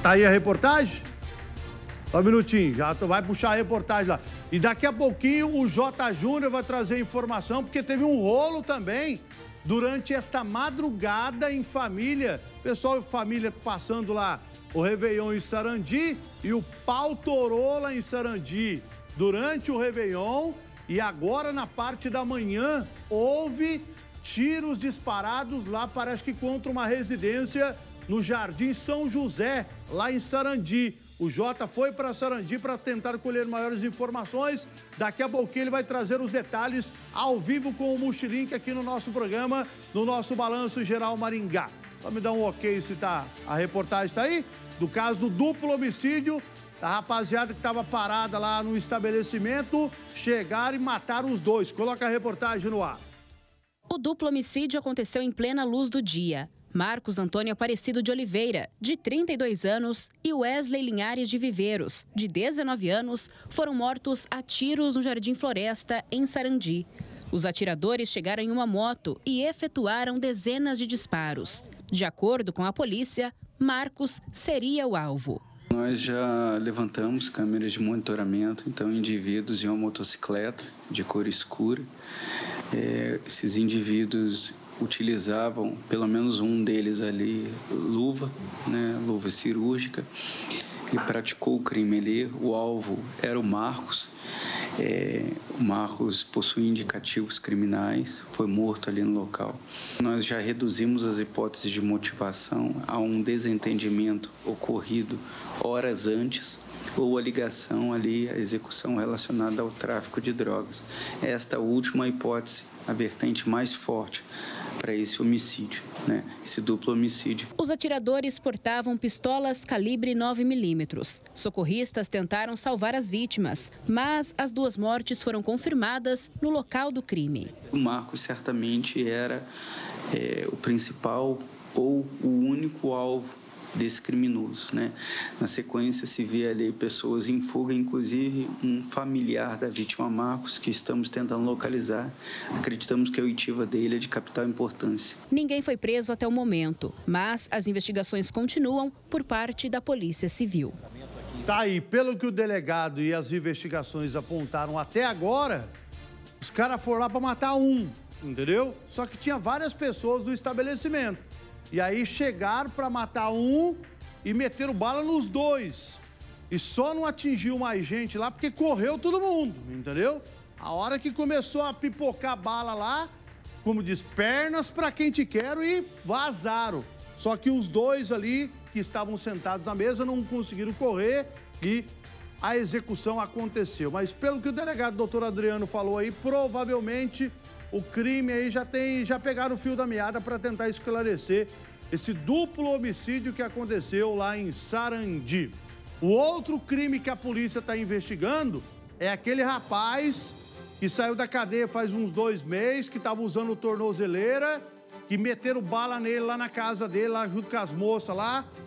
Tá aí a reportagem? Só um minutinho, já vai puxar a reportagem lá. E daqui a pouquinho o J. Júnior vai trazer informação, porque teve um rolo também durante esta madrugada em família. Pessoal e família passando lá o Réveillon em Sarandi e o pau torou lá em Sarandi durante o Réveillon. E agora, na parte da manhã, houve tiros disparados lá, parece que contra uma residência no Jardim São José, lá em Sarandi. O Jota foi para Sarandi para tentar colher maiores informações. Daqui a pouquinho ele vai trazer os detalhes ao vivo com o Mochilink aqui no nosso programa, no nosso Balanço Geral Maringá. Só me dá um ok se tá, a reportagem está aí, do caso do duplo homicídio, da rapaziada que estava parada lá no estabelecimento, chegaram e mataram os dois. Coloca a reportagem no ar. O duplo homicídio aconteceu em plena luz do dia. Marcos Antônio Aparecido de Oliveira, de 32 anos, e Wesley Linhares de Viveiros, de 19 anos, foram mortos a tiros no Jardim Floresta, em Sarandi. Os atiradores chegaram em uma moto e efetuaram dezenas de disparos. De acordo com a polícia, Marcos seria o alvo. Nós já levantamos câmeras de monitoramento, então indivíduos em uma motocicleta de cor escura. Esses indivíduos utilizavam, pelo menos um deles ali, luva cirúrgica, e praticou o crime ali. O alvo era o Marcos. O Marcos possui indicativos criminais, foi morto ali no local. Nós já reduzimos as hipóteses de motivação a um desentendimento ocorrido horas antes ou a ligação ali, a execução relacionada ao tráfico de drogas. Esta última hipótese, a vertente mais forte para esse homicídio, esse duplo homicídio. Os atiradores portavam pistolas calibre 9mm. Socorristas tentaram salvar as vítimas, mas as duas mortes foram confirmadas no local do crime. O Marcos certamente era o principal ou o único alvo desse criminoso, Na sequência se vê ali pessoas em fuga, inclusive um familiar da vítima Marcos, que estamos tentando localizar. Acreditamos que a oitiva dele é de capital importância. Ninguém foi preso até o momento, mas as investigações continuam por parte da Polícia Civil. Tá aí, pelo que o delegado e as investigações apontaram até agora, os caras foram lá para matar um, entendeu? Só que tinha várias pessoas no estabelecimento. E aí chegaram para matar um e meteram bala nos dois. E só não atingiu mais gente lá porque correu todo mundo, entendeu? A hora que começou a pipocar bala lá, como diz, pernas para quem te quero, e vazaram. Só que os dois ali que estavam sentados na mesa não conseguiram correr e a execução aconteceu. Mas pelo que o delegado doutor Adriano falou aí, provavelmente o crime aí já pegaram o fio da meada para tentar esclarecer esse duplo homicídio que aconteceu lá em Sarandi. O outro crime que a polícia está investigando é aquele rapaz que saiu da cadeia faz uns 2 meses, que estava usando tornozeleira, que meteram bala nele lá na casa dele, lá junto com as moças lá,